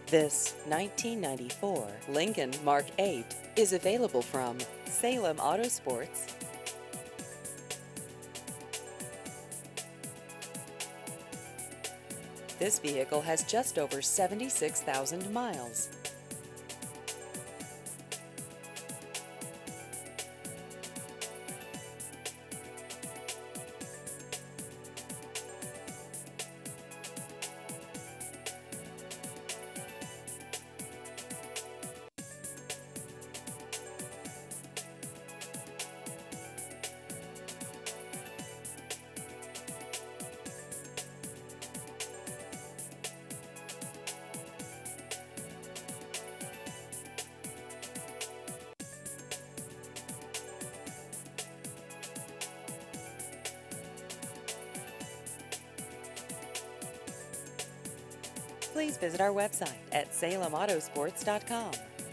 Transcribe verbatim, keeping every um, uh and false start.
This nineteen ninety-four Lincoln Mark eight is available from Salem Auto Sports. This vehicle has just over seventy-six thousand miles. Please visit our website at salem autosports dot com.